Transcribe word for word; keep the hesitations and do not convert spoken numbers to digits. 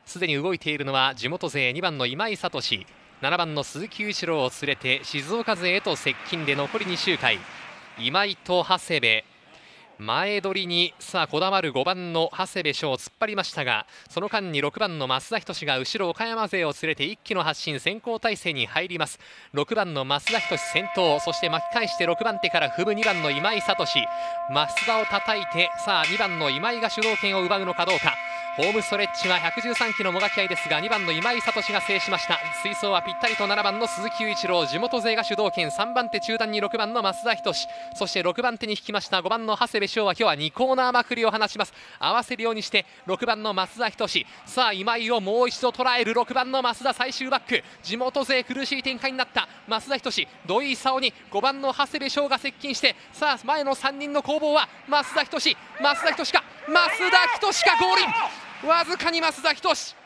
すでに動いているのは地元勢にばんの今井聡、ななばんの鈴木雄一郎を連れて静岡勢へと接近で残りに周回。今井と長谷部前取りにさあこだわるごばんの長谷部翔を突っ張りましたが、その間にろくばんの増田仁が後ろ岡山勢を連れて一気の発進先行体制に入ります。ろくばんの増田仁先頭、そして巻き返してろくばん手から踏むにばんの今井聡、増田を叩いてさあにばんの今井が主導権を奪うのかどうか。ホームストレッチはひゃくじゅうさんキロもがき合いですがにばんの今井聡が制しました。追走はぴったりとななばんの鈴木雄一郎、地元勢が主導権。さんばん手中段にろくばんの増田仁、そしてろくばん手に引きましたごばんの長谷部翔は今日はにコーナーまくりを放ちます。合わせるようにしてろくばんの増田仁、さあ今井をもう一度捉えるろくばんの増田最終バック。地元勢苦しい展開になった増田仁、土井勲にごばんの長谷部翔が接近して、さあ前のさんにんの攻防は増田仁、増田仁か増田仁かゴールイン、わずかに増田仁。